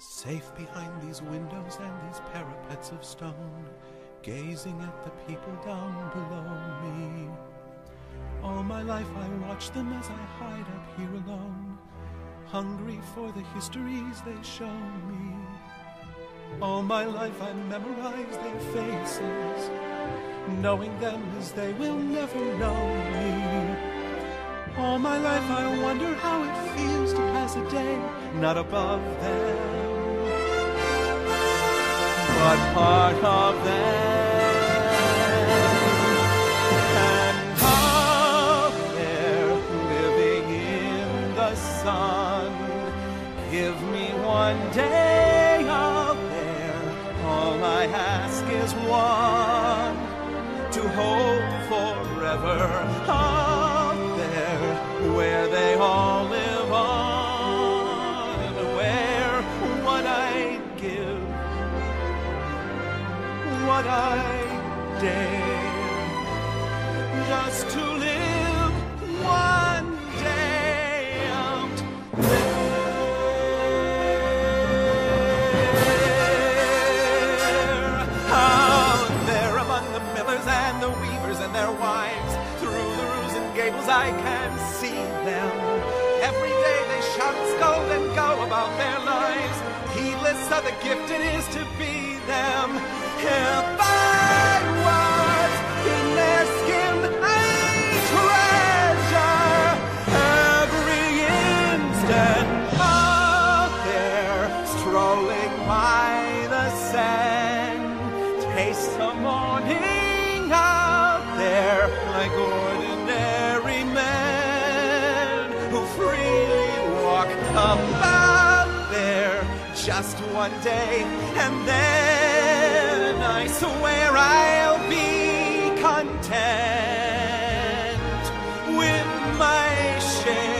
Safe behind these windows and these parapets of stone, gazing at the people down below me. All my life I watch them as I hide up here alone, hungry for the histories they show me. All my life I memorize their faces, knowing them as they will never know me. All my life I wonder how it feels to pass a day not above them, but part of them. And out there, living in the sun, give me one day out there. All I ask is one, to hold forever out there, where they all live on, and where what I give, what I dare, just to live one day out there among the millers and the weavers and their wives. Through the roofs and gables I can see them. Every day they shout, scold, and go about their lives, heedless of the gift it is to be them. If I was in their skin, I'd treasure every instant out there, strolling by the sand. Taste the morning out there, like ordinary men who freely walk about there. Just one day, and then I swear I'll be content with my share